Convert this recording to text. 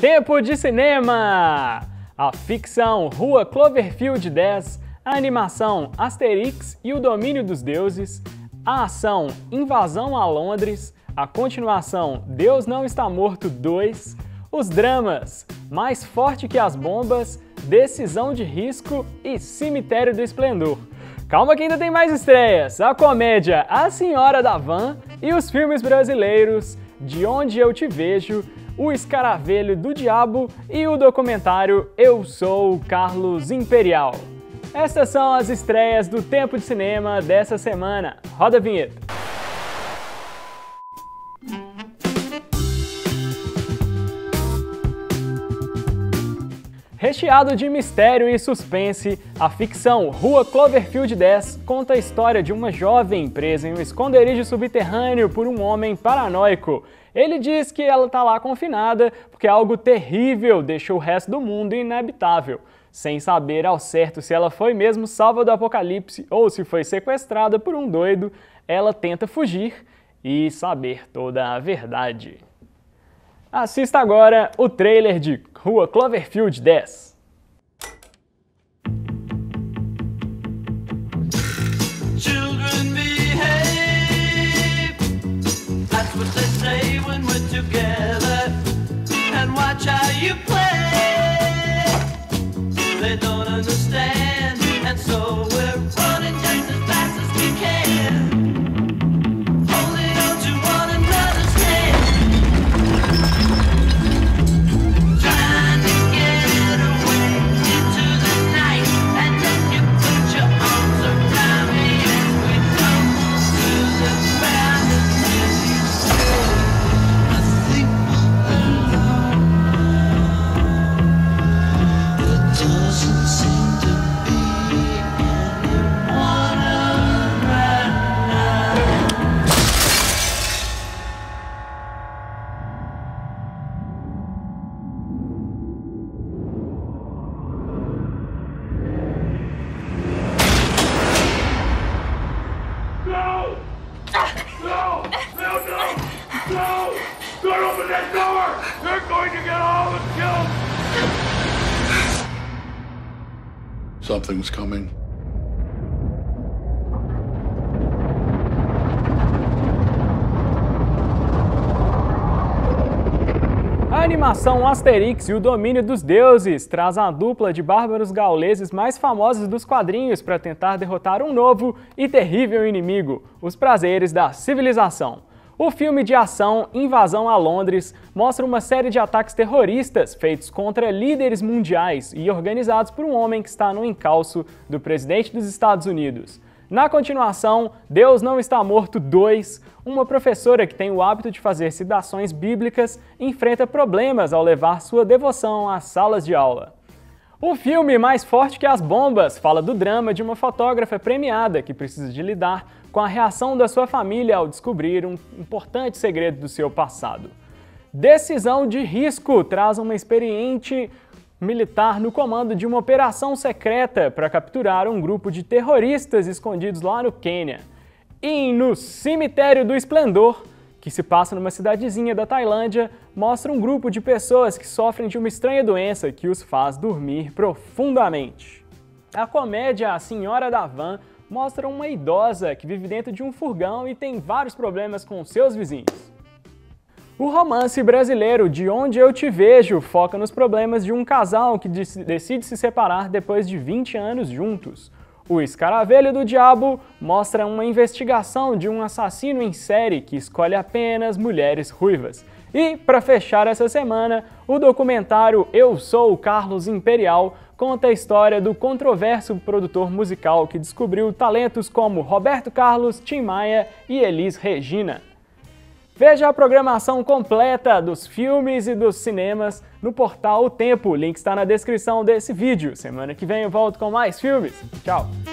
Tempo de cinema! A ficção Rua Cloverfield 10, a animação Asterix e o Domínio dos Deuses, a ação Invasão a Londres, a continuação Deus Não Está Morto 2, os dramas Mais Forte que as Bombas, Decisão de Risco e Cemitério do Esplendor. Calma que ainda tem mais estreias, a comédia A Senhora da Van e os filmes brasileiros De Onde Eu Te Vejo, O Escaravelho do Diabo e o documentário Eu Sou Carlos Imperial. Estas são as estreias do Tempo de Cinema dessa semana. Roda a vinheta. Recheado de mistério e suspense, a ficção Rua Cloverfield 10 conta a história de uma jovem presa em um esconderijo subterrâneo por um homem paranoico. Ele diz que ela está lá confinada porque algo terrível deixou o resto do mundo inabitável. Sem saber ao certo se ela foi mesmo salva do apocalipse ou se foi sequestrada por um doido, ela tenta fugir e saber toda a verdade. Assista agora o trailer de Rua Cloverfield 10. Children behave, that's what they say when we're together, and watch how you play. They don't understand, and so we're running just as fast as we can, holding on to one another's hand, trying to get away into the night, and then you put your arms around me and we tumble to the ground, and then you say, I think there doesn't seem to be anyone around now. No! No! No! No! No! Don't open that door! They're going to get all of us killed! Something's coming. A animação Asterix e o Domínio dos Deuses traz a dupla de bárbaros gauleses mais famosos dos quadrinhos para tentar derrotar um novo e terrível inimigo, os prazeres da civilização. O filme de ação Invasão a Londres mostra uma série de ataques terroristas feitos contra líderes mundiais e organizados por um homem que está no encalço do presidente dos Estados Unidos. Na continuação, Deus Não Está Morto 2, uma professora que tem o hábito de fazer citações bíblicas enfrenta problemas ao levar sua devoção às salas de aula. O filme Mais Forte que as Bombas fala do drama de uma fotógrafa premiada que precisa de lidar com a reação da sua família ao descobrir um importante segredo do seu passado. Decisão de Risco traz uma experiente militar no comando de uma operação secreta para capturar um grupo de terroristas escondidos lá no Quênia. E no Cemitério do Esplendor, que se passa numa cidadezinha da Tailândia, mostra um grupo de pessoas que sofrem de uma estranha doença que os faz dormir profundamente. A comédia A Senhora da Van mostra uma idosa que vive dentro de um furgão e tem vários problemas com seus vizinhos. O romance brasileiro De Onde Eu Te Vejo foca nos problemas de um casal que decide se separar depois de 20 anos juntos. O Escaravelho do Diabo mostra uma investigação de um assassino em série que escolhe apenas mulheres ruivas. E, para fechar essa semana, o documentário Eu Sou Carlos Imperial conta a história do controverso produtor musical que descobriu talentos como Roberto Carlos, Tim Maia e Elis Regina. Veja a programação completa dos filmes e dos cinemas no portal O Tempo. O link está na descrição desse vídeo. Semana que vem eu volto com mais filmes. Tchau!